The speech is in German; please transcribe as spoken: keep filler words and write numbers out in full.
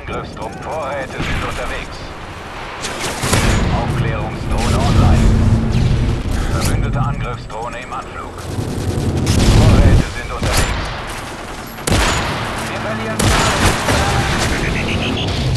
Angriffstrupp. Vorräte sind unterwegs. Aufklärungsdrohne online. Verbündete Angriffsdrohne im Anflug. Vorräte sind unterwegs. Wir verlieren.